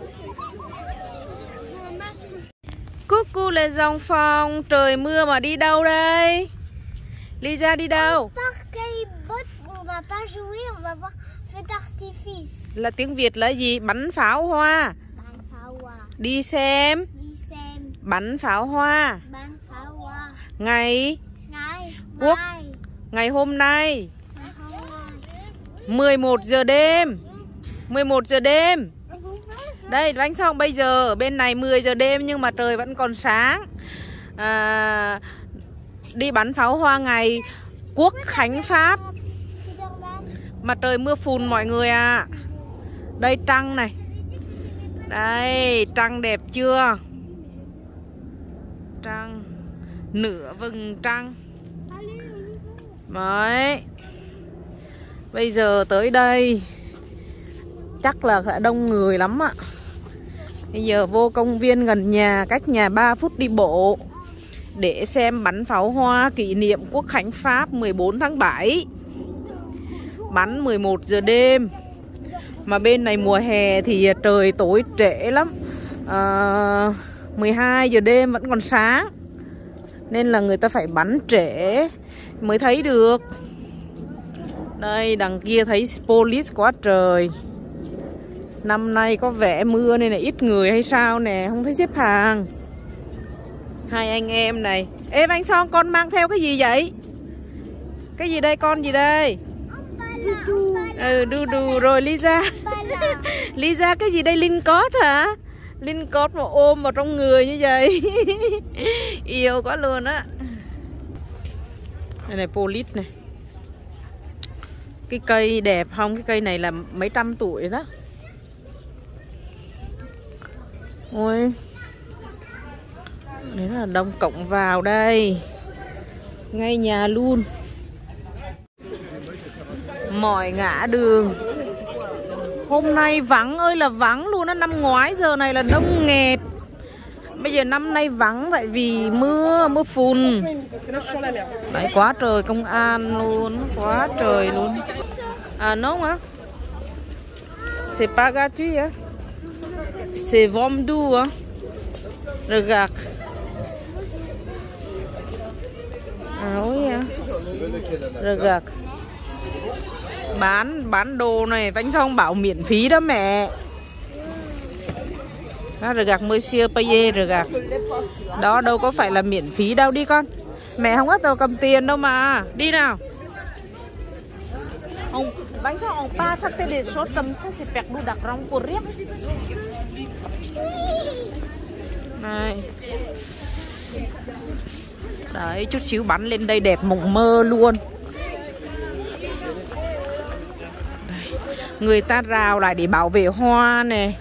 Coucou les enfants, trời mưa mà đi đâu đây? Lisa đi đâu? On va pas jouer, on va voir feu d'artifice. Là tiếng Việt là gì? Bắn pháo hoa. Bắn pháo hoa. Đi xem. Đi xem. Bắn pháo hoa. Bắn pháo hoa. Ngày Quốc. Ngày hôm nay. Ngày hôm nay. 11 giờ đêm. 11 giờ đêm. Đây bánh xong bây giờ bên này 10 giờ đêm nhưng mà trời vẫn còn sáng. Đi bắn pháo hoa ngày Quốc khánh Pháp. Mà trời mưa phùn mọi người ạ. Đây trăng này. Đây trăng đẹp chưa? Trăng. Nửa vầng trăng. Đấy. Bây giờ tới đây chắc là đã đông người lắm ạ. Bây giờ vô công viên gần nhà, cách nhà 3 phút đi bộ, để xem bắn pháo hoa kỷ niệm Quốc khánh Pháp 14 tháng 7. Bắn 11 giờ đêm. Mà bên này mùa hè thì trời tối trễ lắm, 12 giờ đêm vẫn còn sáng. Nên là người ta phải bắn trễ mới thấy được. Đây đằng kia thấy police quá trời. Năm nay có vẻ mưa nên là ít người hay sao nè, không thấy xếp hàng. Hai anh em này. Ê anh Son, con mang theo cái gì vậy? Cái gì đây, con gì đây? Đu đu. Rồi Lisa. Lisa cái gì đây, Linh cốt hả? Linh cốt mà ôm vào trong người như vậy. Yêu quá luôn á. Đây này police này. Cái cây đẹp không? Cái cây này là mấy trăm tuổi đó. Ôi. Đấy là đông cộng vào đây. Ngay nhà luôn. Mọi ngã đường. Hôm nay vắng ơi là vắng luôn á. Năm ngoái giờ này là đông nghẹt. Bây giờ năm nay vắng tại vì mưa phùn. Đấy quá trời công an luôn. Quá trời luôn. Non hả? C'est pas gratuit hein? C'est vendu hein? Regarde. Oui hein? Regarde. Bán đồ này Vánh Xong bảo miễn phí đó mẹ. Đó, regarde monsieur paye regarde. Đó đâu có phải là miễn phí đâu, đi con. Mẹ không có tao cầm tiền đâu mà. Đi nào. Vánh Xong on pas ça fait des choses comme ça c'est perdu d'argent pour rien. Này. Đấy, chút xíu bắn lên đây đẹp mộng mơ luôn. Đây. Người ta rào lại để bảo vệ hoa nè.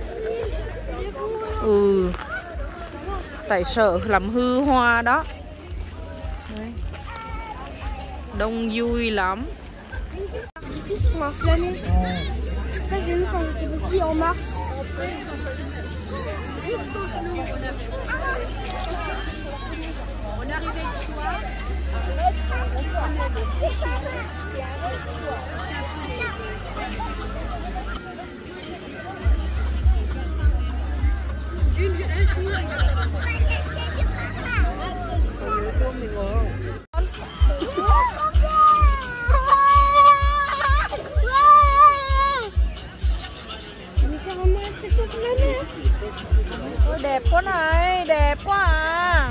Tại sợ làm hư hoa đó. Đấy. Đông vui lắm. Ça j'ai vu quand j'étais petit en mars. On est arrivé ce soir. Ôi, đẹp quá này, đẹp quá à.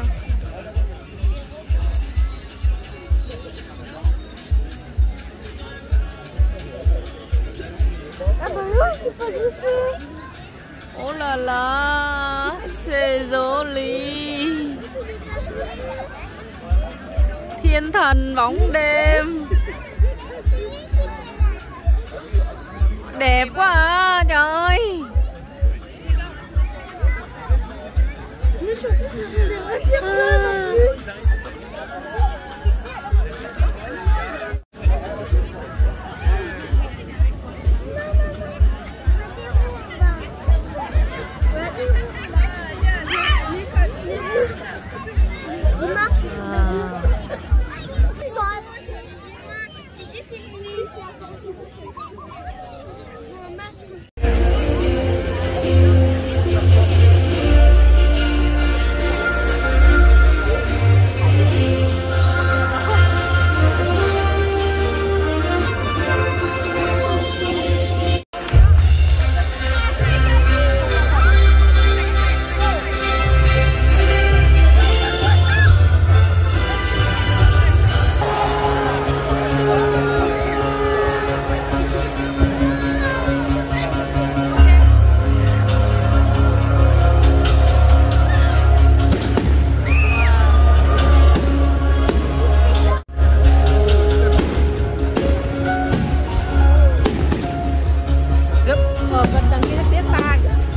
Oh là là, c'est joli. Thiên thần bóng đêm. Đẹp quá à, trời ơi. Gần đằng kia biết ta.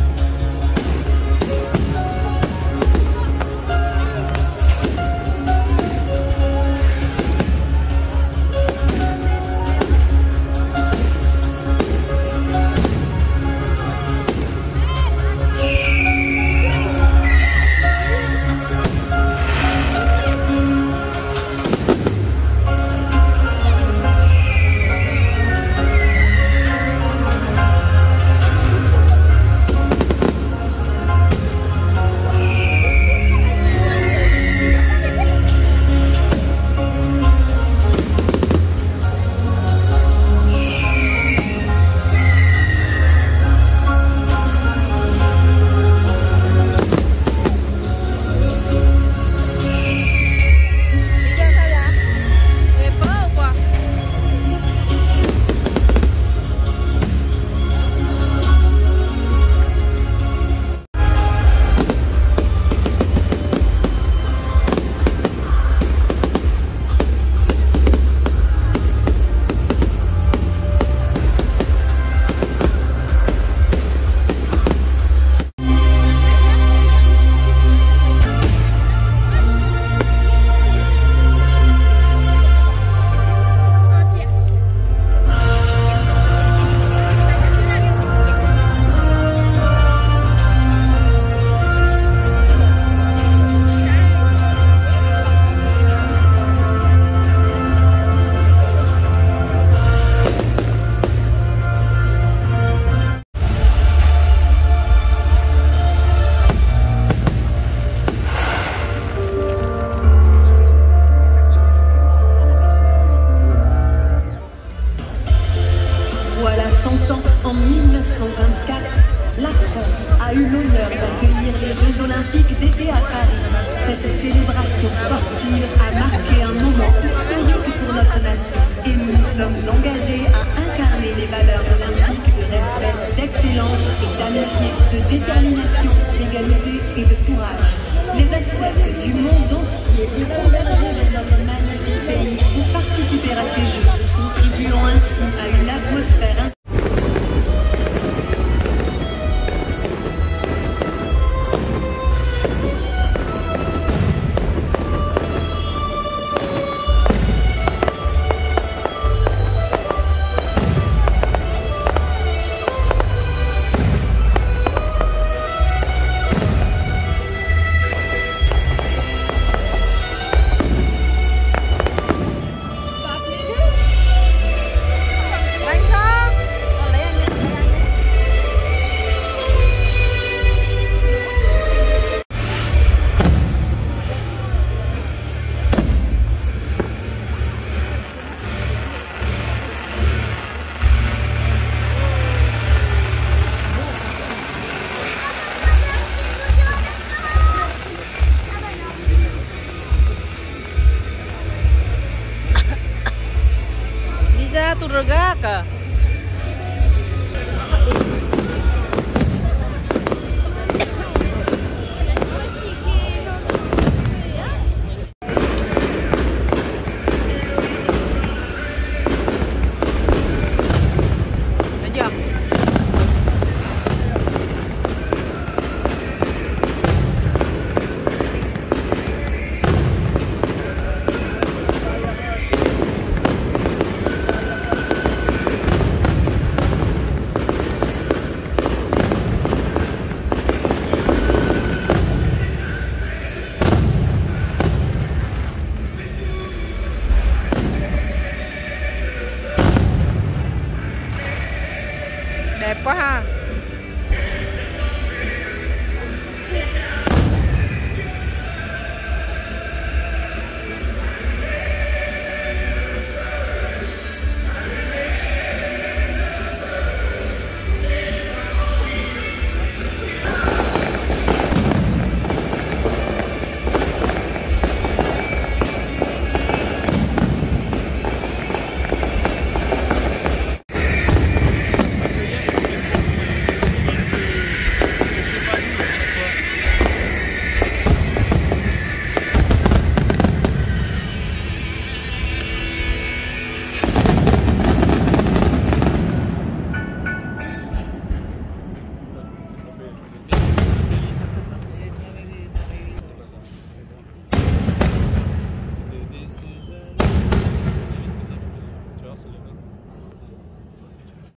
Voilà 100 ans, en 1924, la France a eu l'honneur d'accueillir les Jeux Olympiques d'été à Paris. Cette célébration sportive a marqué un moment historique pour notre nation et nous nous sommes engagés à incarner les valeurs olympiques de respect, d'excellence et d'amitié, de détermination, d'égalité et de courage. Les athlètes du monde entier ont convergé vers notre magnifique pays pour participer à ces Jeux, contribuant ainsi à une atmosphère tu regaka. Đẹp quá ha.